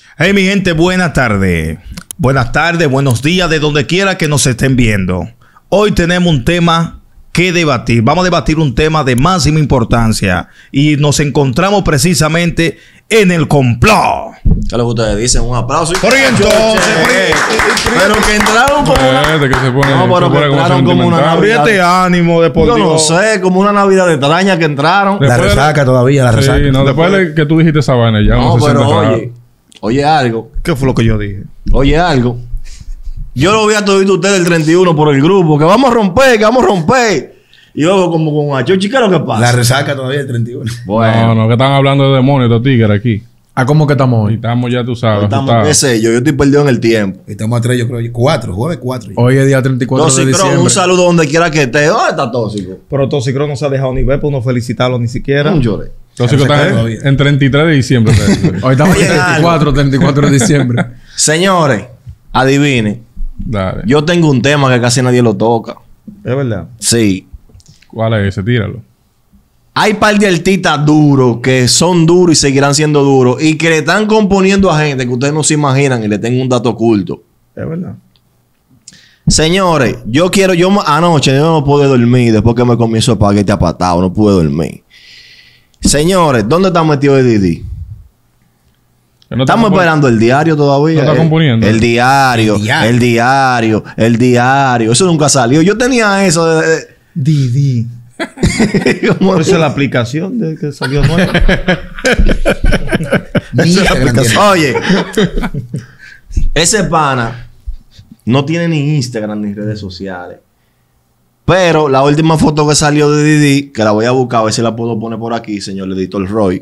Hey, mi gente, buenas tardes. Buenas tardes, buenos días, de donde quiera que nos estén viendo. Hoy tenemos un tema que debatir. Vamos a debatir un tema de máxima importancia. Y nos encontramos precisamente en el complot. ¿Qué es lo que ustedes dicen? Un aplauso. Por ahí entonces, pero que entraron como una... que se pone, no, pero que entraron como una Navidad. Apriete ánimo, Yo no deportivo. sé, como una Navidad extraña que entraron. Después La resaca todavía, la resaca. Sí, no, después de que tú dijiste esa vaina ya. No, uno se pero siente raro. oye algo. ¿Qué fue lo que yo dije? Oye algo. Yo lo vi a todos ustedes el 31 por el grupo. Que vamos a romper. Y yo como con una chochi, ¿qué es lo que pasa? La resaca todavía el 31. No, no, que están hablando de demonios, estos tigres aquí. ¿A cómo que estamos Y hoy? estamos ya, tú sabes, Estamos, asustados. qué sé yo estoy perdido en el tiempo. Estamos a 3, yo creo. 4, jueves 4. Hoy es día 34 de Tóxico, diciembre. un saludo donde quiera que esté. ¿Dónde está Tóxico? Pero Toxicro no se ha dejado ni ver para uno felicitarlo ni siquiera. Un llore. Entonces, Ya se están todavía. en 33 de diciembre. Hoy estamos Oye, 34 de diciembre. Señores, adivinen. Dale. Yo tengo un tema que casi nadie lo toca. Es verdad. Sí. ¿Cuál es ese? Tíralo. Hay par de artistas duros que son duros y seguirán siendo duros y que le están componiendo a gente que ustedes no se imaginan y le tengo un dato oculto. Es verdad. Señores, anoche yo no pude dormir después que me comí su espagueti apatado, no pude dormir. Señores, ¿dónde está metido Didi? Que no Estamos esperando el diario todavía. ¿No está componiendo? El diario. Eso nunca salió. Yo tenía eso de... Didi. como- Esa es la aplicación de que salió nueva. Oye, ese pana no tiene ni Instagram ni redes sociales. Pero la última foto que salió de Didi, que la voy a buscar a ver si la puedo poner por aquí, señor editor Roy.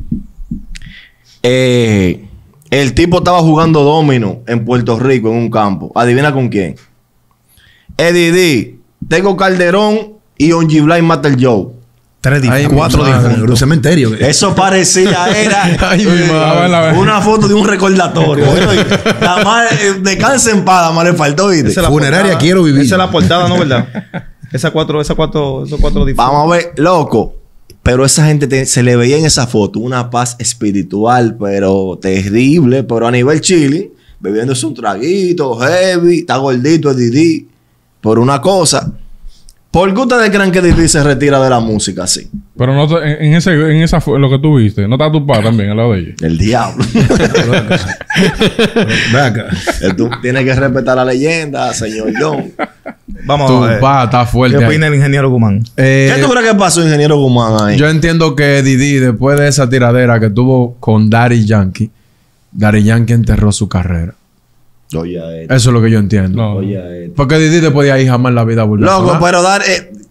El tipo estaba jugando domino en Puerto Rico, en un campo. Adivina con quién. Didi, tengo Calderón y Ongi Blind mata el Joe. 4 mi madre. En un cementerio. Eso parecía, era una foto de un recordatorio. La madre, descansa en paz, la madre le faltó, ¿viste? Esa es la Funeraria portada. quiero vivir. Esa es la portada, ¿no? ¿Verdad? Esos cuatro difuntos. Vamos a ver, loco. Pero esa gente se le veía en esa foto una paz espiritual, pero terrible. Pero a nivel chile, bebiéndose un traguito, heavy, está gordito el Didi. Por una cosa. ¿Por qué ustedes creen que Didi se retira de la música así? Pero no, en esa lo que tú viste, ¿no está tu papá también al lado de ella? El diablo. Ve acá. Tú tienes que respetar la leyenda, señor John. Vamos Tu a ver. pa está ¿Qué fuerte ahí. opina el ingeniero Guzmán? ¿Qué tú crees que pasó, ingeniero Guzmán, ahí? Yo entiendo que Didi, después de esa tiradera que tuvo con Daddy Yankee enterró su carrera. Oye, a él. Eso es lo que yo entiendo. No. Oye, a él. Porque Didi después de ahí jamás en la vida volvió a Loco, sonar. pero dar...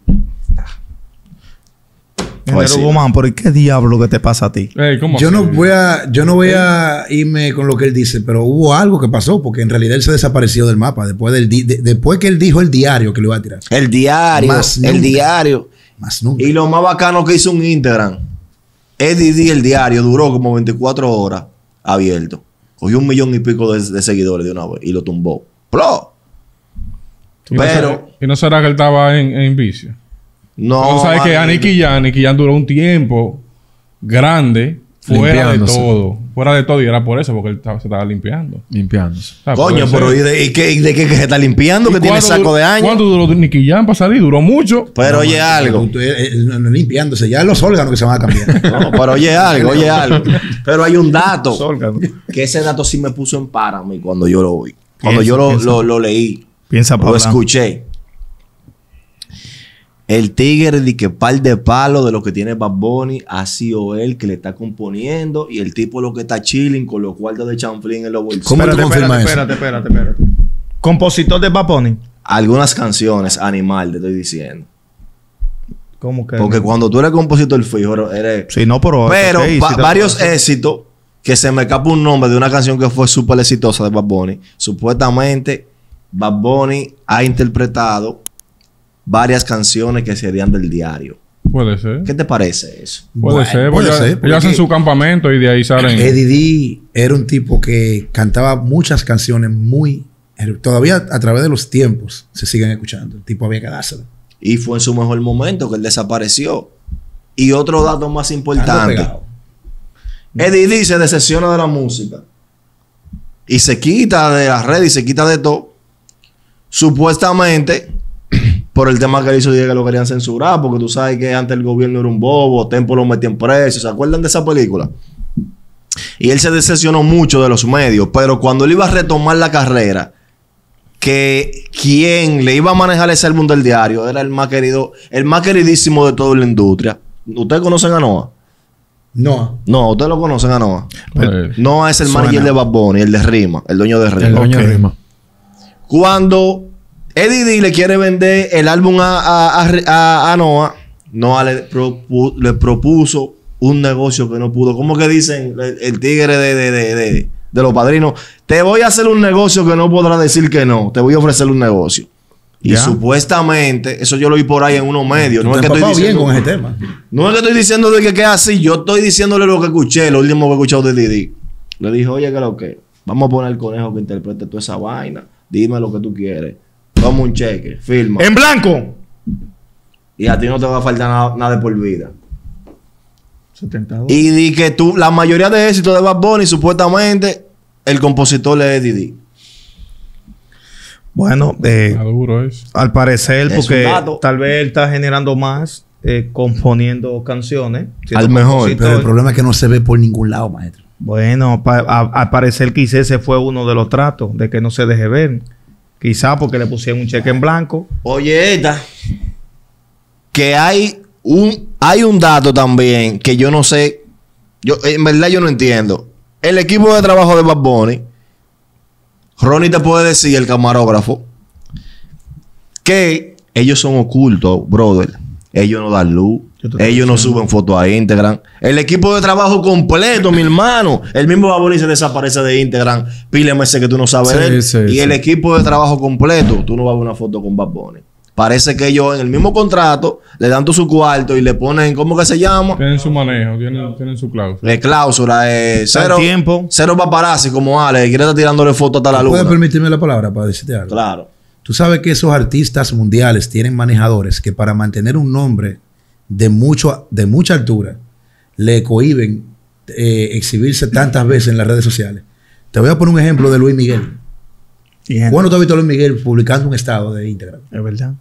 Ingeniero sí. Guzmán, ¿por qué diablo que te pasa a ti? Ey, ¿cómo Yo así? no voy a irme con lo que él dice, pero hubo algo que pasó porque en realidad él se desapareció del mapa después después que él dijo el diario que lo iba a tirar. El diario. Más el nunca. diario. Más nunca. Y lo más bacano que hizo un Instagram. Didi, el diario, duró como 24 horas abierto. Cogió 1 millón y pico de seguidores de una vez y lo tumbó. ¡Plo! Pero... ¿Y no será que él estaba en vicio? No. Tú sabes que a amigo. Nicky Jam duró un tiempo grande fuera de Limpiándose. todo. Fuera de todo. Y era por eso, porque él se estaba limpiando. Limpiándose. Ah, Coño, puede pero ser. ¿y de qué se está limpiando? ¿Y Que tiene cuánto saco duró- de años. ¿Cuánto duró Nicky Jam para salir? Duró mucho. Pero oye algo. Él no limpiándose. Ya los órganos que se van a cambiar. No, pero oye algo. Pero hay un dato. Sólgano. Que ese dato sí me puso en para mí cuando yo lo vi. Cuando Piensa, yo piensa. lo leí. Piensa Lo para escuché. El tigre de que par de palos de lo que tiene Bad Bunny ha sido él que le está componiendo y el tipo lo que está chilling con los cuartos de chanflín en los bolsillos. ¿Cómo tú confirmas eso? Espérate. Compositor de Bad Bunny. Algunas canciones, animal, te estoy diciendo. ¿Cómo que? Porque cuando tú eres compositor fijo, eres... Sí, no, pero... Pero ok, sí te- varios éxitos, que se me escapa un nombre de una canción que fue súper exitosa de Bad Bunny. Supuestamente, Bad Bunny ha interpretado varias canciones que serían del diario. Puede ser. ¿Qué te parece eso? Puede ser. Porque ellos hacen su campamento y de ahí salen. Eddie D era un tipo que cantaba muchas canciones muy... Todavía a través de los tiempos se siguen escuchando. El tipo había que dársela. Y fue en su mejor momento que él desapareció. Y otro dato más Ando importante. pegado. Eddie D se decepciona de la música. y se quita de las redes y se quita de todo. Supuestamente, por el tema que él hizo, dije que lo querían censurar, porque tú sabes que antes el gobierno era un bobo, Tempo lo metía en preso. ¿Se acuerdan de esa película? Y él se decepcionó mucho de los medios, pero cuando él iba a retomar la carrera, que quien le iba a manejar ese álbum del diario era el más querido, el más queridísimo de toda la industria. ¿Ustedes conocen a Noah? No. No, ustedes lo conocen a Noah. Pues, Noah es el Suena. manager de Bad Bunny, el de Rima, el dueño de Rima. El dueño de Ok. Rima. Cuando Eddie D le quiere vender el álbum a Noah, Noah le propuso un negocio que no pudo. ¿Cómo que dicen el tigre de los padrinos? Te voy a hacer un negocio que no podrá decir que no. Te voy a ofrecer un negocio. Y Ya. supuestamente, eso yo lo vi por ahí en unos medios. No es que estoy bien diciendo, con ese tema. no es que estoy diciendo de que es así. Yo estoy diciéndole lo que escuché, lo último que he escuchado de Didi. Le dije, oye, ¿qué es lo que? Vamos a poner el conejo que interprete toda esa vaina. Dime lo que tú quieres. Toma un cheque, firma. En blanco. Y a ti no te va a faltar nada de por vida. 72. Y di que tú, la mayoría de éxitos de Bad Bunny, supuestamente, el compositor es Didi. Bueno, está duro eso. al parecer, Es porque un dato. tal vez él está generando más componiendo canciones. siendo Al mejor, compositor. Pero el problema es que no se ve por ningún lado, maestro. Bueno, al parecer quizás ese fue uno de los tratos de que no se deje ver. Quizá porque le pusieron un cheque en blanco. Oye, esta. Que hay un dato también que yo no sé. En verdad yo no entiendo. El equipo de trabajo de Bad Bunny, Ronnie te puede decir, el camarógrafo, que ellos son ocultos, brother. Ellos no dan luz. Ellos no suben fotos a Instagram. El equipo de trabajo completo, mi hermano. El mismo Bad Bunny se desaparece de Instagram. Pile meses que tú no sabes Sí, de él. sí, y sí. el equipo de trabajo completo, tú no vas a ver una foto con Bad Bunny. Parece que ellos en el mismo contrato le dan todo su cuarto y le ponen, ¿cómo que se llama? Tienen su manejo, tienen su cláusula. De cláusula, cero, tiempo. cero paparazzi como Ale, que quiere estar tirándole fotos hasta la ¿Puedes luna. permitirme la palabra para decirte algo? Claro. Tú sabes que esos artistas mundiales tienen manejadores que para mantener un nombre de mucha altura le cohíben exhibirse tantas veces en las redes sociales. Te voy a poner un ejemplo de Luis Miguel. ¿Cuándo tú has visto a Luis Miguel publicando un estado de Instagram? Es verdad.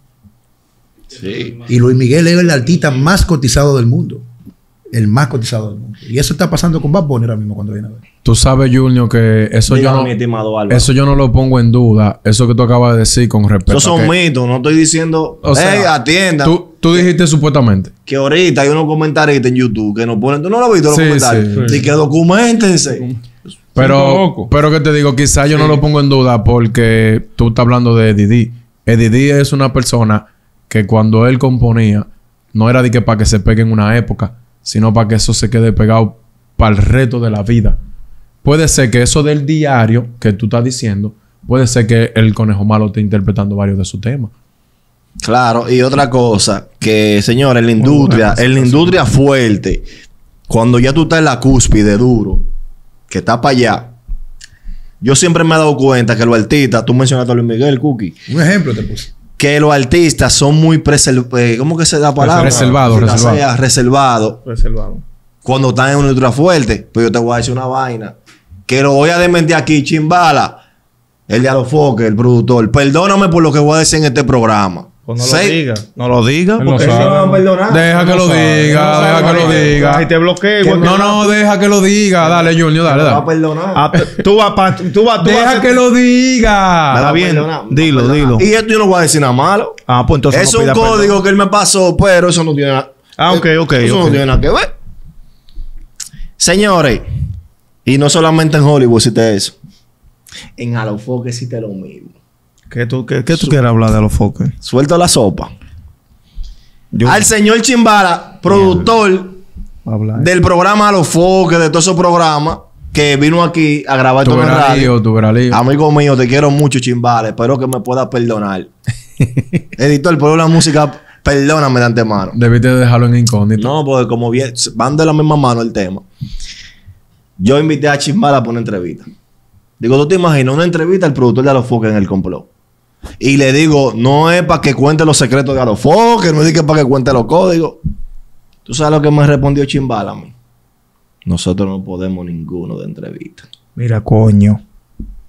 Sí. Y Luis Miguel es el artista más cotizado del mundo. El más cotizado del mundo. Y eso está pasando con Bad Bunny ahora mismo cuando viene a ver. Tú sabes, Junior, que eso Dígame, yo mi no, estimado Álvaro. eso yo no lo pongo en duda. Eso que tú acabas de decir con respecto Esos son a que mitos, no estoy diciendo, O sea, hey, atienda. tú dijiste supuestamente. Que ahorita hay unos comentaristas en YouTube que nos ponen, ¿tú no lo has visto los Sí, comentarios? sí. Y que documentense. loco. Pero que te digo, quizás yo no lo pongo en duda porque tú estás hablando de Eddie D. Eddie D es una persona que cuando él componía, no era de que para que se pegue en una época, sino para que eso se quede pegado para el resto de la vida. Puede ser que eso del diario que tú estás diciendo, puede ser que el Conejo Malo esté interpretando varios de sus temas. Claro, y otra cosa, que señores, en la industria fuerte, cuando ya tú estás en la cúspide duro, que está para allá, yo siempre me he dado cuenta que los artistas, tú mencionaste a Luis Miguel, Cookie, Un ejemplo te puse. que los artistas son muy ¿cómo que se da la palabra? Reservado. Reservado. Reservado. Cuando están en una industria fuerte. Pero yo te voy a decir una vaina. Que lo voy a desmentir aquí, Chimbala. El de Alofoque, el productor. Perdóname por lo que voy a decir en este programa. Pues no lo diga. No lo diga. Él no Porque sabe. No me van a perdonar. Deja que lo diga, deja que lo diga. Ahí te bloqueo. igual que- No, deja que lo diga. Dale, Junior, dale, Me va a dale. perdonar. Ah, tú vas. Deja que lo diga. Está bien. Dilo. Y esto yo no voy a decir nada malo. Ah, pues entonces Es no un pida código perdón. que él me pasó, pero eso no tiene nada. Ah, ok. Eso no tiene nada que ver. Señores, y no solamente en Hollywood existe eso. En Alofoque existe lo mismo. ¿Qué tú quieres hablar de los foques? Suelto la sopa. Yo Al señor Chimbala, productor hablar. del programa Alofoque, de todos esos programas, que vino aquí a grabar Tú todo en verás radio. lío, tú verás lío. Amigo mío, te quiero mucho, Chimbala. Espero que me puedas perdonar. Editor, por la música, perdóname de antemano. Debiste dejarlo en incógnito. No, porque como bien, van de la misma mano el tema. Yo invité a Chimbala para una entrevista. Digo, ¿tú te imaginas una entrevista al productor de Alofoque en el complot? Y le digo, no es para que cuente los secretos de Alofoque, no es que para que cuente los códigos. ¿Tú sabes lo que me respondió Chimbala a mí? Nosotros no podemos ninguno de entrevista. Mira, coño.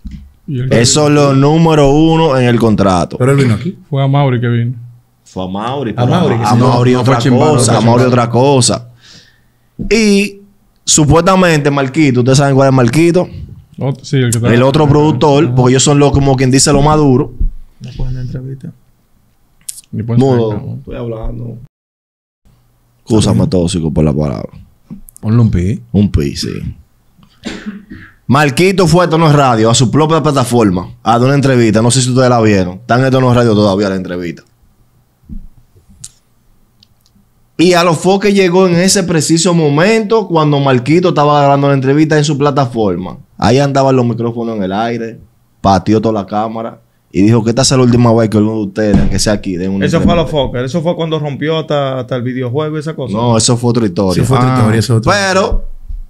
Eso es lo número 1 en el contrato. Pero él vino aquí. Fue a Mauri que vino. Fue a Mauri. A Mauri, que A sí, Mauri no otra fue Chimbano, cosa. no A fue Mauri Chimbano. otra cosa. Y supuestamente Marquito, ¿ustedes saben cuál es Marquito? Sí, el que está. El otro productor, porque ellos son los, como quien dice, lo más duro. ¿No pueden entrevista? Ni pueden Mudo. saber, ¿no? Estoy hablando. Excúsame, tóxico, por la palabra. Ponle un pi. Un pi, sí. Marquito fue a Esto No es Radio, a su propia plataforma, a dar una entrevista. No sé si ustedes la vieron. Está en Esto No es Radio todavía la entrevista. Y a los foques llegó en ese preciso momento cuando Marquito estaba grabando la entrevista en su plataforma. Ahí andaban los micrófonos en el aire, pateó toda la cámara y dijo que esta es la última vez que uno de ustedes, aunque sea aquí, den una Eso fue a los entrevista. Fokker. Eso fue cuando rompió hasta el videojuego y esa cosa. No, eso fue otra historia. Sí, fue otra historia, eso es otra. Pero,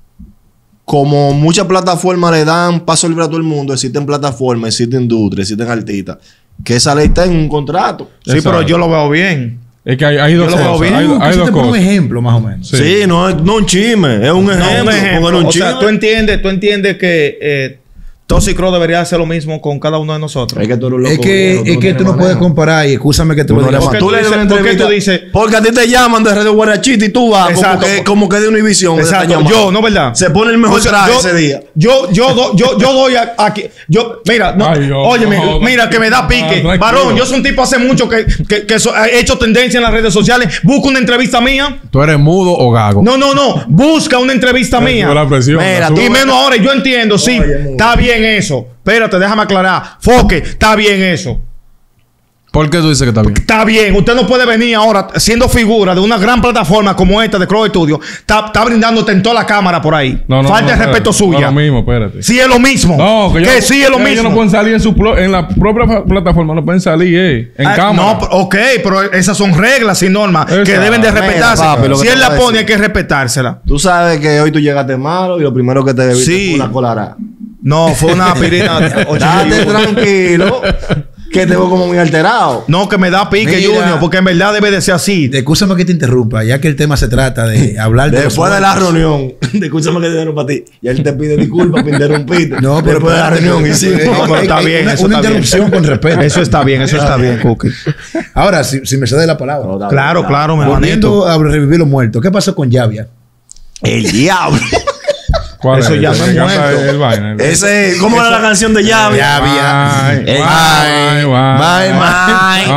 como muchas plataformas le dan paso libre a todo el mundo, existen plataformas, existen industrias, existen artistas, que esa ley está en un contrato. Sí, Exacto. pero yo lo veo bien. Es que hay dos Yo lo veo cosas. bien. Hay Quisiste dos poner un cosas. ejemplo, más o menos. Sí. Sí, no es no un chisme, es un No, ejemplo. un ejemplo. Póngale un O sea, chisme. tú entiendes que Toxic Crow debería hacer lo mismo con cada uno de nosotros. Es que tú eres un loco Es que, viejo, es que tú no puedes comparar, y escúchame que te Tú lo no diga. eres ¿Por más. qué Tú tú le das dices- una por qué tú entrevista. dices- Porque a ti te llaman de Radio Guarachita y tú vas Exacto. como que de Univisión. Exacto. Yo, ¿no verdad? Se pone el mejor O sea, traje yo- ese día. Yo doy aquí. Mira, no, Ay, Dios, óyeme, no, mira que me da pique. tranquilo. Varón, yo soy un tipo hace mucho que he hecho tendencia en las redes sociales. Busca una entrevista mía. ¿Tú eres mudo o gago? No. Busca una entrevista mía. Sube la presión. Mira, la sube. Y menos ahora, yo entiendo, sí, Oye, mudo. está bien eso. Espérate, déjame aclarar. Foque, está bien eso. ¿Por qué tú dices que está bien? Está bien, usted no puede venir ahora siendo figura de una gran plataforma como esta de Crow Studio. Está brindándote en toda la cámara por ahí. Falta de respeto No suya. es lo mismo, espérate. Sí es lo mismo. No, que sí es lo ellos mismo. no pueden salir en la propia plataforma, no pueden salir, en cámara. No, ok, pero esas son reglas y normas que Exacto. deben de Mira, respetarse. papi, lo que Si te él voy a la pone, decir. hay que respetársela. Tú sabes que hoy tú llegaste malo y lo primero que te bebiste Sí. fue una colara. No, fue una pirina. Date tranquilo, que te veo como muy alterado. No, que me da pique, Mira. Junior, porque en verdad debe de ser así. Escúchame que te interrumpa, ya que el tema se trata de hablar de Después los de la muertos. reunión, escúchame que te dieron para ti. Y él te pide disculpas por interrumpirte. No, pero después de la espérate, reunión, y sí. No, pero está Hay bien, una, eso una está bien. interrupción con respeto. Eso está bien, Cookie. Ahora, si me cede la palabra. No, está Claro, bien, claro, mi hermanito. Volviendo a revivir los muertos. ¿Qué pasó con Yavia? El diablo. ¿Cuál Eso es? ya El no que es canta muerto. el vaina, el- Ese, ¿cómo era la canción de Llave? Ay, Ey, ay, my, my,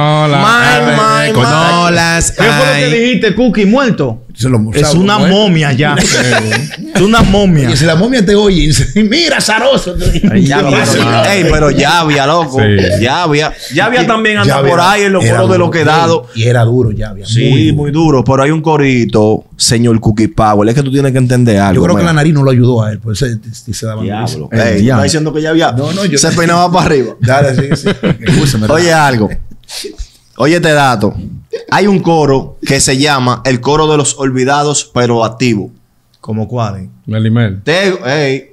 Hola. my, my. ¿Qué fue lo que dijiste, Cookie? ¿Muerto? Es una momia ya. Es una momia. Y si la momia te oye y dice, mira, zaroso. Pero Llavia, loco. Sí. Llavia también anda Yavia por ahí en los era coros de duro. los quedados. Y era duro Yavia. Sí, muy duro. Pero hay un corito, señor Cookie Power. Es que tú tienes que entender algo. Yo creo que mira. la nariz no lo ayudó a él. Pues se daba Diablo. El Ey, ¿tú diablo. estás diciendo que Llavia No, yo- se peinaba para arriba. Dale, sí. Escúchame. Oye algo. Oye este dato. Hay un coro que se llama el coro de los olvidados pero activo. ¿Como cuál? Melimel. Ey,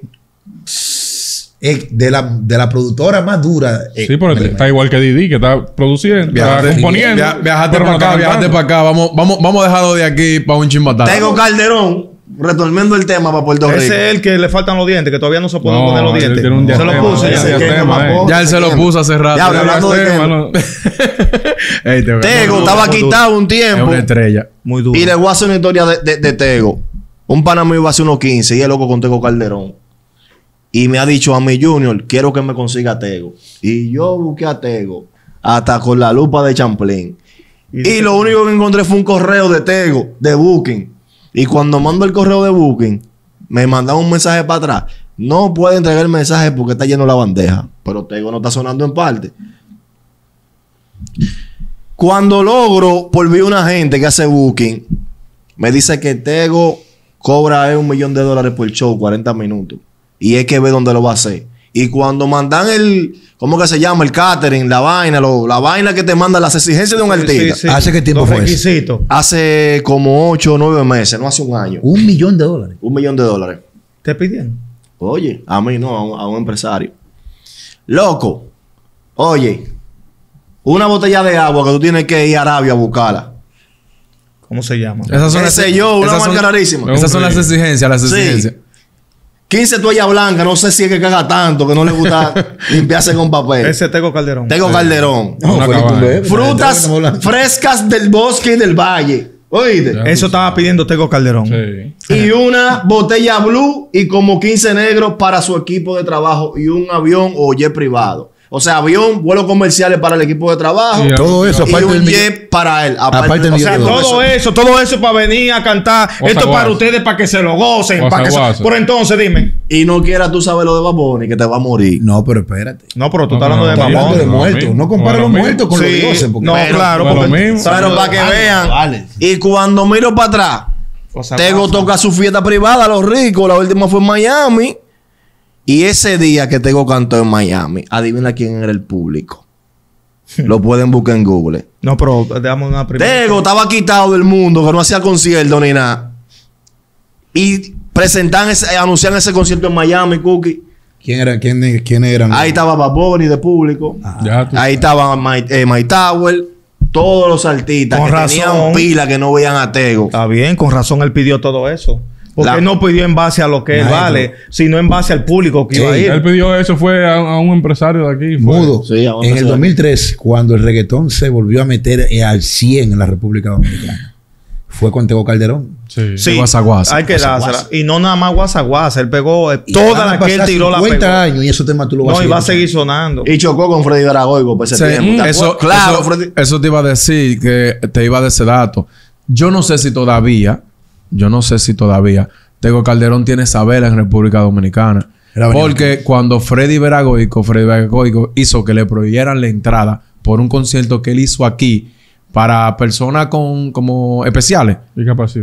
De la productora más dura. Sí, pero está igual que Didi, que está produciendo, Viajaste, está componiendo. viajaste pero para no acá, está viajaste cantando. para acá. Vamos a dejarlo de aquí para un chimbatán. Tego Calderón, retornando el tema para Puerto Rico. Ese es el que le faltan los dientes, que todavía no se pueden No, poner los él dientes. tiene un Se lo diastema, puse. ese ya. diastema, Ya él se lo puso hace rato. Diablo, hablando de Tema, tema. no. Ey, Tego estaba quitado un es tiempo. una estrella. Muy duro. Y le voy a hacer una historia de Tego. Un pana mío iba a hacer unos 15 y es loco con Tego Calderón. Y me ha dicho a mi Junior, quiero que me consiga a Tego. Y yo busqué a Tego hasta con la lupa de Champlin. Y lo único que encontré fue un correo de Tego, de Booking. Y cuando mando el correo de Booking, me mandan un mensaje para atrás. No puede entregar el mensaje porque está lleno la bandeja. Pero Tego no está sonando en parte. Cuando logro por vía una gente que hace Booking, me dice que Tego cobra $1 millón por show, 40 minutos. Y hay que ver dónde lo va a hacer. Y cuando mandan ¿cómo que se llama? El catering, la vaina, la vaina que te manda las exigencias de un artista. ¿Hace qué tiempo Los fue eso? requisitos. Hace como 8 o 9 meses, no hace un año. $1 millón. $1 millón. ¿Te pidieron? Oye, a mí no, a un empresario. Loco, oye, una botella de agua que tú tienes que ir a Arabia a buscarla. ¿Cómo se llama? Esas son Qué sé yo, una marca rarísima. Esas son las exigencias, Sí. 15 toallas blancas, no sé si es que caga tanto, que no le gusta limpiarse con papel. Ese Tego Calderón. Tego Calderón. No, Una Felipe cabana. Bebé, Frutas estamos hablando. frescas del bosque y del valle. Oíste. Ya. Eso estaba pidiendo Tego Calderón. Sí. Y una botella blue y como 15 negros para su equipo de trabajo y un avión o jet privado. O sea, avión, vuelos comerciales para el equipo de trabajo. Sí, Todo eso, y aparte un del millón. jet para él. Aparte del O sea, millón de dólares. todo eso para venir a cantar. Guasa, Esto es para guasa. ustedes, para que se lo gocen. Guasa, Para que guasa. Por entonces, dime. Y no quieras tú saber lo de Bad Bunny, que te va a morir. No, pero espérate. No, pero tú No, estás hablando no, de no, Estamos hablando de no, muertos. mismo. No compara No, los lo muertos con los Sí, dioses. porque- no, Pero- claro. no es lo porque- mismo. Pero para que vean. Vale. Y cuando miro para atrás, Tego toca su fiesta privada a los ricos. La última fue en Miami. Y ese día que Tego cantó en Miami, adivina quién era el público. Lo pueden buscar en Google. No, pero damos una primera. Tego estaba quitado del mundo, que no hacía concierto ni nada. Y anuncian ese concierto en Miami, Cookie. ¿Quién eran? Ahí estaba Bad Bunny de público. Ya tú Ahí estaba My Tower. Todos los artistas Con que razón. tenían pila que no veían a Tego. Está bien, con razón él pidió todo eso. Porque La- él no pidió en base a lo que él Maestro. vale, sino en base al público que iba a Ey, ir. Él pidió eso, fue a un empresario de aquí. fue. Mudo. Sí, aún En así. el 2003, cuando el reggaetón se volvió a meter al 100 en la República Dominicana, fue con Tego Calderón. Sí. Sí, Guasa, guasa. hay que Guasa, dársela. guasa. Y no nada más guasa guasa. Él pegó Y toda van a la que él pasar tiró la 50 pegó. años y ese tema tú lo vas No, y va a escuchando. seguir sonando. Y chocó con Freddy Veragoico por ese Sí, tiempo. ¿Te eso, acuerdas? Claro, eso, Freddy. eso te iba a decir, que te iba a dar ese dato. Yo no sé si todavía, Tego Calderón tiene esa vela en República Dominicana. Era bonito. Porque cuando Freddy Veragoico hizo que le prohibieran la entrada por un concierto que él hizo aquí para personas como especiales. ¿Y qué pasó?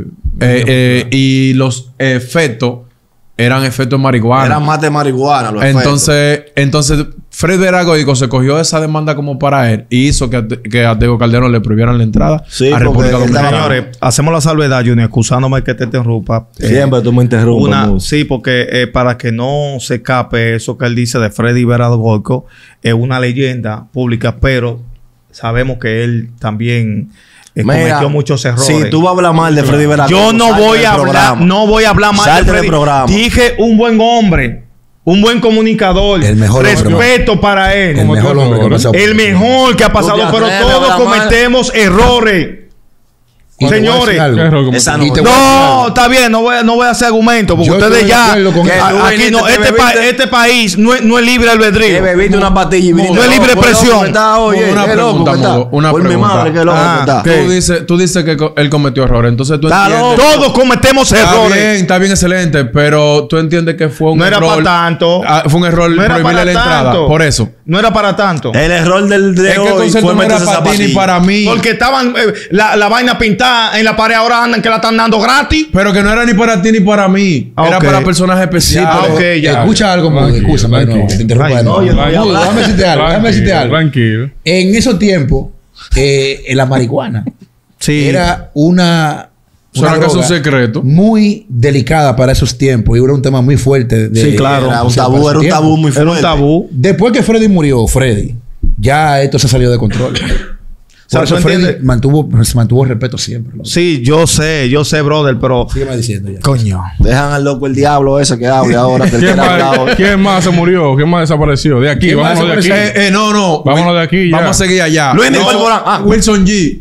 Y los efectos eran efectos marihuana. Era más de marihuana. Los Entonces Fred Veragoico se cogió esa demanda como para él y hizo que a Tego Calderón le prohibieran la entrada Sí, a República porque él estaba- Dominicana. Señores, hacemos la salvedad, Junior, excusándome que te interrumpa. Siempre tú me interrumpes. Sí, porque para que no se escape eso que él dice de Freddy Veragoico, es una leyenda pública, pero sabemos que él también cometió muchos errores. Si tú vas a hablar mal de Freddy Veragoico, Yo no salte voy del a hablar, programa. no voy a hablar mal Salte de del Freddy. programa. Dije un buen hombre, un buen comunicador, El mejor hombre, respeto para él. El mejor hombre que ha pasado. El mejor que ha pasado, te pero atreves a todos hablar mal? cometemos errores. Y te voy a decir Señores, algo. ¿Qué error como Esa tú? Y te voy a decir no, algo. está bien, no voy a hacer argumentos, porque Yo ustedes estoy de ya, acuerdo con que eso. tú aquí viniste, no, te bebiste- este país no es libre Que albedrío. bebiste una pastilla y viniste. No es libre Qué loco expresión. que está, oye, Una qué loco pregunta, que está. Mudo, una Por mi pregunta. madre, qué loco Ah, que está. ¿qué? Tú dices que él cometió errores. Entonces tú Está entiendes... loco. Todos cometemos errores. Está bien, excelente. Pero tú entiendes que fue un No era error... para tanto. Fue un error No era prohibirle para la entrada. tanto. Por eso. No era para tanto. El error del de Es que el hoy concierto fue no era meterse esa para ti ni pastilla. para mí. Porque estaban la vaina pintada en la pared, ahora andan que la están dando gratis. Pero que no era ni para ti ni para mí. Ah, Era ok. para personas Sí, especiales. pero ok, ya. escucha algo, Mudo. Tranquilo, Escúchame, no, tranquilo. que te interrumpa Ay, de nuevo. no, yo no voy a Mudo, hablar. déjame decirte algo. Déjame decirte algo. Tranquilo. En esos tiempos, la marihuana Sí. era una Suena que es un droga secreto. muy delicada para esos tiempos y era un tema muy fuerte. Sí, claro. Era un o sea, tabú, para era un ese tabú tiempo. muy Era fuerte. un tabú. Después que Freddy murió, ya esto se salió de control. Por sea, eso ¿tú Freddy entiendes? se mantuvo respeto siempre. loco. Sí, yo sé, brother, pero... Sígueme diciendo ya. Coño. Dejan al loco el diablo ese que hable ahora. Que él ¿Quién quiere hablar hoy. ¿Quién más se murió? ¿Quién más desapareció? De aquí, ¿Quién más vámonos de aquí. desapareció? No. Vámonos de aquí ya. Vamos a seguir allá. Luis Nicole Morán. Ah, Wilson G.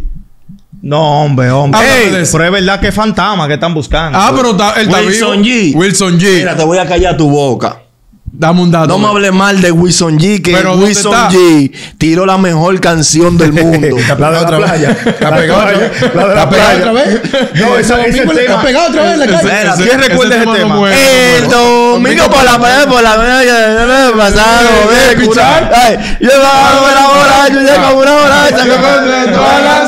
No, hombre. Háblame Ey, de eso. pero es verdad que es fantasma que están buscando. Pero él está Wilson vivo. G. Wilson G. Mira, te voy a callar tu boca. Dame un dato. No me hables mal de Wilson G, que Pero ¿dónde Wilson está? G tiró la mejor canción del mundo. ¿Está pegado otra vez? ¿Está pegado otra vez? La de la ¿Está pegado playa. otra vez? No, ese Domingo tema- ¿Está pegado otra vez en la calle? Espera, ¿Quién recuerda ese tema tema? no muere. El domingo por la mañana, pasado, ¿Escuchar? Ay, yo bajo la borracha, yo como una borracha que con toda la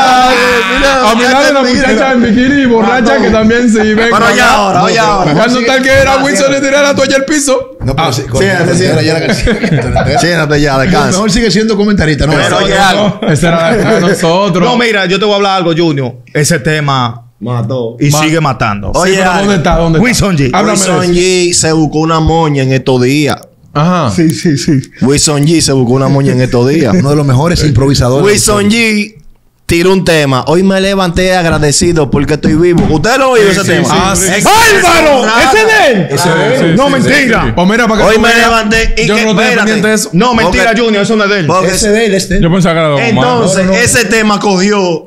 A mi lado una muchacha en bikini borracha que también se iba. Bueno, oye ahora, oye ahora. Cuando tal que era Wilson le tiró la toalla al piso. No, pero sí, siéntate, ya la canción. Siéntate ya, Lo descansa. mejor sigue siendo comentarista, ¿no? Pero oye algo. Esa era de nosotros. No, mira, yo te voy a hablar algo, Junior. Ese tema Mató. y sigue matando. Oye, pero ¿dónde está? ¿Dónde está? Wilson G. Háblame de Wilson G se buscó una moña en estos días. Ajá. Sí. Wilson G se buscó una moña en estos días. Uno de los mejores improvisadores. Wilson G tiró un tema. Hoy me levanté agradecido porque estoy vivo. ¿Ustedes lo oyeron ese tema? ¡Álvaro! ¿Ese de él? No, mentira. Pues mira, para que Hoy tú me veas, levanté y yo que no tenía pendiente de eso. No, mentira, Junior, eso no es de él. Porque Ese de él, este. Yo pensaba que era Don Omar. entonces, ese tema cogió.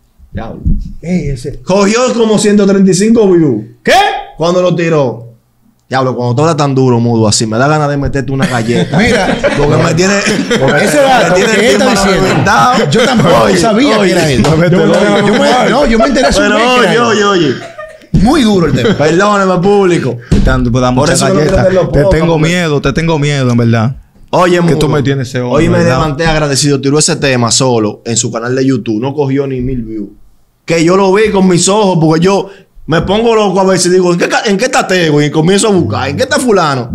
Cogió como 135 views. ¿Qué? Cuando lo tiró. Diablo, cuando tú hablas tan duro, mudo, así, me da ganas de meterte una galleta. Mira, Porque me tiene. ese dato me tiene que él está el tímpano diciendo, reventado. yo tampoco sabía que era él. Yo me enteré hace un Pero mes que era él. oye. Muy duro el tema. Perdóneme, público. Por eso no quiero tenerlo Te poco, tengo porque- miedo, en verdad. Oye, Que mudo, tú me tienes ese hombre, hoy me ¿verdad? levanté agradecido. Tiró ese tema solo en su canal de YouTube. No cogió ni 1000 views. Que yo lo vi con mis ojos porque yo me pongo loco a veces y digo, ¿en qué está Tego? Y comienzo a buscar. ¿En qué está fulano?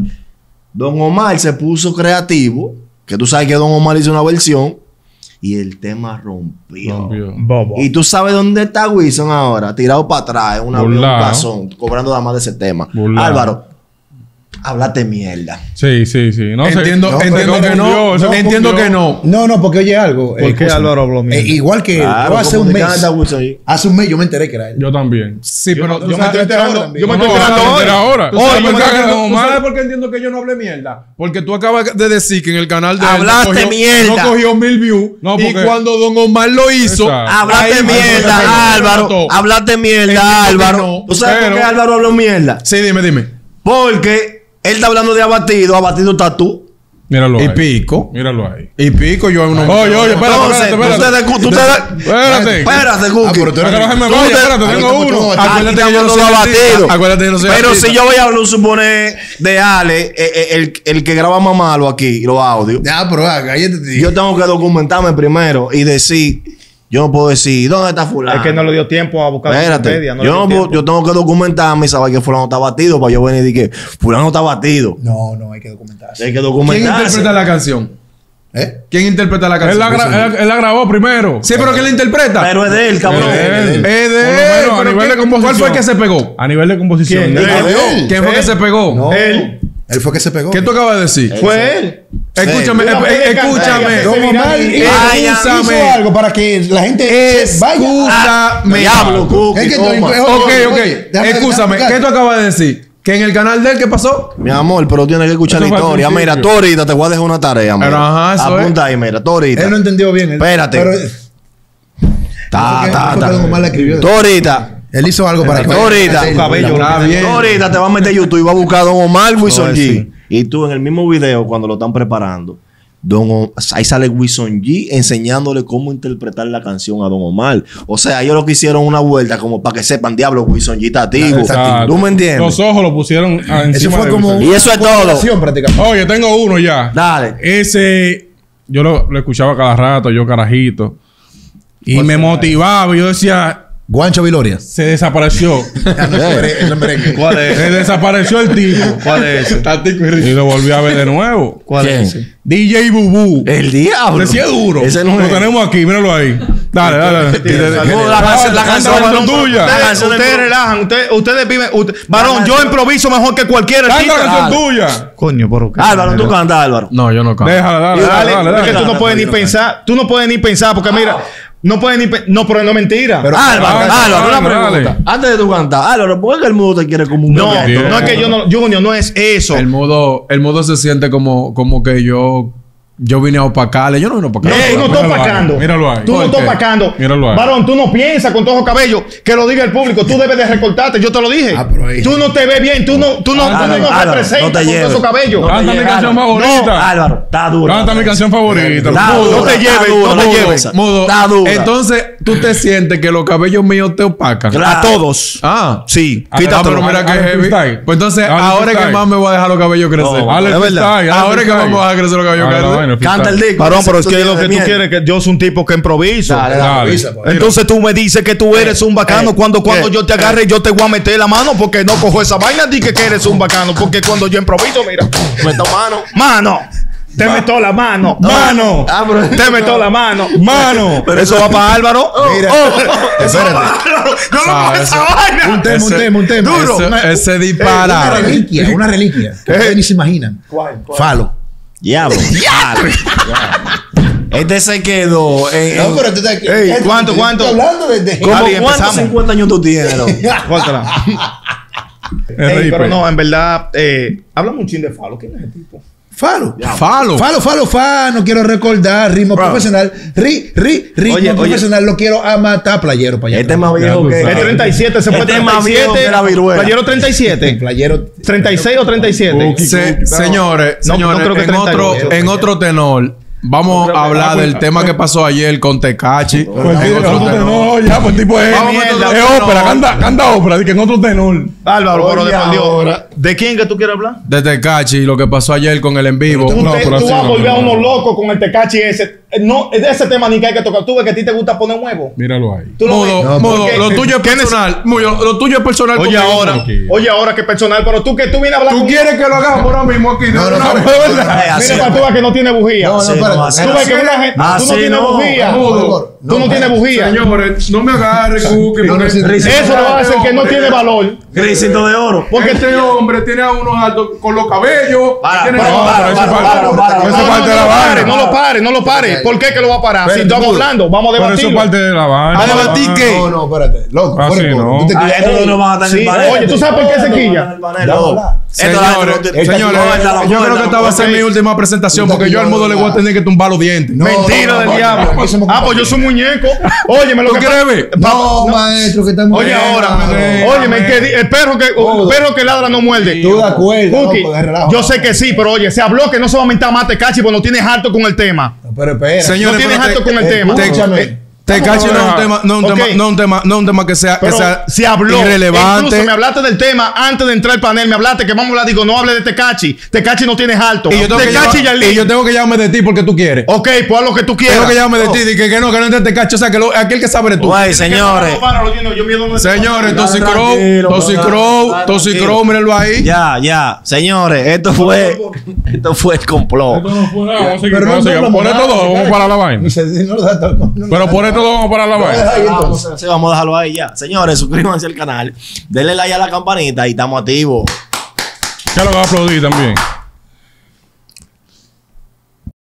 Don Omar se puso creativo. Que tú sabes que Don Omar hizo una versión. Y el tema rompió. Bobo. Y tú sabes dónde está Wilson ahora. Tirado para atrás. En un Burlao. cazón. Cobrando nada más de ese tema. Burlao. Álvaro. Háblate mierda. Sí. No sé. Entiendo No, entiendo pero que no. confundió, eso Entiendo confundió. que no. No, porque oye algo. ¿Por qué escúchame. Álvaro habló mierda? Igual que Claro, yo hace como un te mes. canta Wilson ahí. Hace un mes yo me enteré que era él. Yo también. Sí, pero yo me estoy enterando también. Yo me estoy No, enterando no, hoy. era ahora. ¿Tú sabes Hoy, por qué porque entiendo- Don tú Omar- sabes por qué entiendo que yo no hablé mierda? Porque tú acabas de decir que en el canal de él Hablaste mierda. no cogió 1000 views. No, y porque- cuando Don Omar lo hizo, Exacto. Hablaste ahí- mierda, Álvaro. Hablaste mierda, Entiendo que Álvaro. no, ¿Tú sabes por pero- qué Álvaro habló mierda? Sí, dime. Porque él está hablando de abatido. Abatido estás tú. Míralo Y ahí. pico. Míralo ahí. Y pico yo uno. Oye, Entonces, espérate. Espérate, Cookie. Espérate pero tú eres- que me Tú vaya, te- espérate, Ahí tengo como tú uno. no- Acuérdate que yo no estamos soy todos artista. abatidos. Acuérdate que yo no soy Pero artista. si yo voy a hablar, suponer, de Ale, el que graba más malo aquí, los audios, Ya, pero cállate, tío. yo tengo que documentarme primero y decir, yo no puedo decir, ¿dónde está fulano? Es que no le dio tiempo a buscar en Espérate, Wikipedia, no le yo, dio no puedo- tiempo. yo tengo que documentarme y saber que fulano está batido para yo venir y decir que fulano está batido. No, hay que documentarse. Hay que ¿Quién documentarse. interpreta la canción? ¿Eh? ¿Quién interpreta la Él canción? la grabó primero. Sí, pero ¿quién la interpreta? Pero es de él, cabrón. Es de él. Es de Por lo él. menos a pero nivel de ¿cuál fue el composición. que se pegó? A nivel de composición. ¿Quién? Él. ¿Quién fue que se pegó? No. Él. Él fue que se pegó. ¿Qué tú acabas de decir? Fue él. Escúchame, Una vez que escúchame. Don Omar hizo algo para que la gente vaya. Escúchame. Diablo, Cookie, Es que toma. Ok. déjame Escúchame. explicar. ¿Qué tú acabas de decir? ¿Que en el canal de él qué pasó? Mi amor, pero tienes que escuchar Eso la fue al historia. Mira, principio. tú ahorita te voy a dejar una tarea. Pero mira. ajá, eso Apunta ahí, mira, tú ahorita. Él no entendió bien. Espérate. Pero Ta. Don Omar la escribió. Tú ahorita. Él hizo algo para que. Tú ahorita. Su cabello. Está bien. Tú ahorita te vas a meter a YouTube y vas a buscar a Don Omar Wilson No, G. sí. Y tú en el mismo video, cuando lo están preparando, ahí sale Wilson G enseñándole cómo interpretar la canción a Don Omar. O sea, ellos lo que hicieron una vuelta como para que sepan, diablo, Wilson G está activo. Exacto. ¿Tú me entiendes? Los ojos lo pusieron Eso encima fue de como. Wilson. Y eso es todo. Oración, prácticamente. Oye, tengo uno ya. Dale. Ese, yo lo escuchaba cada rato, yo carajito. Y me motivaba. Y yo decía, Guancho Viloria. se desapareció. Eso es merengue. ¿Cuál es? Se desapareció el tipo. ¿Cuál es ese? Y lo volví a ver de nuevo. ¿Cuál ¿Quién? es ese? DJ Bubú. El diablo. Ese es duro. Ese no lo es. tenemos aquí, míralo ahí. Dale. No, la canción es tuya. La canción Ustedes del- relajan, ustedes viven. Varón, yo improviso mejor que cualquier Canta la artista. canción tuya. Coño, pero qué. Álvaro, tú cantas, Álvaro. No, yo no canto. Déjala, Dale, dale. porque tú no dale. puedes ni pensar. Tú no puedes ni pensar, porque mira, no puedes ni no, pero no es mentira. Pero- Álvaro, una dale. pregunta. Antes de tú cantar, Álvaro, ¿por qué el mundo te quiere como un no, bebé? Bien. no es que yo no, Junior, no es eso. El mudo se siente como que yo vine a opacarle. Yo no vine a No, opacarle. tú no estás Míralo ahí, opacando. míralo ahí. Tú no ¿Por estás qué? opacando. Míralo ahí. Varón, tú no piensas con todos los cabellos. Que lo diga el público. Tú debes de recortarte. Yo te lo dije. Ah, pero ahí- Tú no te ves bien. Tú no Álvaro, nos Álvaro, representas no te con todos lleves. esos cabellos. No te Canta mi lleves, canción Álvaro. favorita. Álvaro, está duro. Canta mi canción favorita. Está Mudo. dura, no te está lleves, dura, no te mudo, lleves. Mudo. Está dura. Entonces, tú te sientes que los cabellos míos te opacan. Claro. A todos. Ah. Sí. Ah, Ah, Quítatelo. pero mira que Dale heavy. freestyle. Pues entonces, Dale ahora es que freestyle. más me voy a dejar los cabellos crecer. No, Dale Es verdad. freestyle, dale Ahora es que freestyle. más me voy a dejar crecer los cabellos Ah, crecer. no, bueno, Canta el freestyle. disco. Varón, pero es que es lo de que tú mierda. quieres, que yo soy un tipo que improviso. Dale, Dale. Avisa, pues. Entonces tú me dices que tú eres un bacano cuando yo te agarre yo te voy a meter la mano porque no cojo esa vaina di que eres un bacano porque cuando yo improviso mira Meto mano. mano te meto la mano mano Ah, pero- te meto la mano Mano. pero eso va para Álvaro Mira, eso va espérate. para Álvaro yo no cojo esa Un vaina tema, un tema. Duro. Ese Una dispara. reliquia, una reliquia. Que ustedes ni se imaginan. Falo. Diablo. Este se quedó No, pero tú estás... Ey, ¿cuánto? Estoy hablando de... ¿Cómo Dale, cuántos empezamos. 50 años tú tienes, loco? Córtala. Ey, Ripe. pero no, en verdad, háblame un chin de Falo. ¿Quién es ese tipo? Falo. Falo. No quiero recordar. Ritmo profesional. Ritmo Oye, profesional. Lo quiero a matar. Playero para allá. Este es más viejo que... El 37, se fue Este es más viejo que la viruela. Playero 37. Playero. 36 o 37. Señores, No, no creo que en otro tenor, vamos a hablar del tema que pasó ayer con Tecachi. Pues En otro tenor. no, ya, pues tipo es. Vamos a meter otro Es tenor. ópera, canta ópera, di que en otro tenor. Álvaro, pero Oye, por Dios. ahora. ¿De quién que tú quieres hablar? De Tecachi, lo que pasó ayer con el en vivo. No, pero así Tú vas a no, volver a no. unos locos con el Tecachi ese. No, es de ese tema ni que hay que tocar. Tú ves que a ti te gusta poner huevo. Míralo ahí. Tú lo ves. Mudo, mudo, Porque- lo tuyo es ¿Qué personal. Mudo, lo tuyo es personal. Oye conmigo. ahora, tranquilo. oye ahora que personal, pero tú que tú vienes a hablar ¿Tú conmigo. quieres que lo hagamos ahora mismo aquí? No, una no, vez? Así Mira para tú veas que no tiene bujía. No, no, Así espérate. no, así Tú ves que una gente, tú no Así tienes no. bujía. Mudo. Tú no tienes bujía. Señores, no me agarren, que No, no, sí, Eso lo va a hacer que no tiene valor. Grisito de oro. Porque este hombre tiene a unos altos con los cabellos. Para, tiene para, no, para, pero ese para, parte- para, esa No, parte de la lo pare, vaina. no lo pare. ¿Por qué que lo va a parar? Si estamos hablando, vamos a Pero debatir. eso es parte de la vaina. ¿A debatir qué? No, no, espérate. Loco, Ah, fuera sí, de coro. no. Tú te quillas- Estos dos no van a estar en Sí, el panel. oye, ¿tú sabes por qué se quilla? Señores, yo creo que esta va a ser mi última presentación porque yo al mudo le voy a tener que tumbar los dientes. No, Mentira no, del no, diablo. no, somos Ah, pues yo soy muñeco. Oye, me lo ¿Tú que quieres ver? No, maestro, que estamos... Oye, ahora, óyeme, que el perro que ladra no muerde. Tú de acuerdo, Cookie, no, pues, relajo. yo sé que sí, pero oye, se habló que no se va a mentar más Tecachi porque no tienes harto con el tema. Pero espera. Señores, No tienes pero harto con el tema. Escúchame. Tecachi no es un tema, Ok. no es un tema que sea, Pero se habló. irrelevante. Incluso me hablaste del tema antes de entrar al panel. Me hablaste que vamos a hablar. Digo, no hable de Tecachi. Tecachi no tienes harto. Y yo tengo que Tecachi llamar- y yo tengo que llamarme de ti porque tú quieres. Ok, pues haz lo que tú quieras. Tengo que llamarme de ti, di que no entre Tecachi. O sea, que aquel que sabe eres tú. Güey, señores. Señores, Tranquilo, Toxicrow, mírenlo ahí. Ya. Señores, esto fue el complot. Esto no fue nada. Vamos a seguir. Pero no Vamos a seguir. hablamos Por esto nada, dos, vamos ¿verdad? para la vaina. Y se- no lo da- no- no- Pero por esto dos, vamos para la Lo vaina. deja ahí, entonces. Sí, vamos a dejarlo ahí ya. Señores, suscríbanse al canal. Denle like a la campanita y estamos activos. Ya lo voy a aplaudir también.